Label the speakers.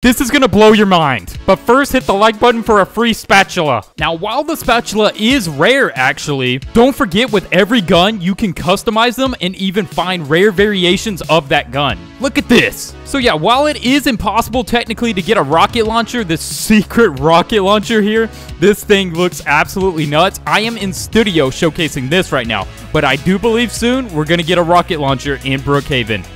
Speaker 1: This is gonna blow your mind. But first, hit the like button for a free spatula. Now, while the spatula is rare, actually, don't forget with every gun, you can customize them and even find rare variations of that gun. Look at this. So yeah, while it is impossible technically to get a rocket launcher, this secret rocket launcher here, this thing looks absolutely nuts. I am in studio showcasing this right now, but I do believe soon we're gonna get a rocket launcher in Brookhaven.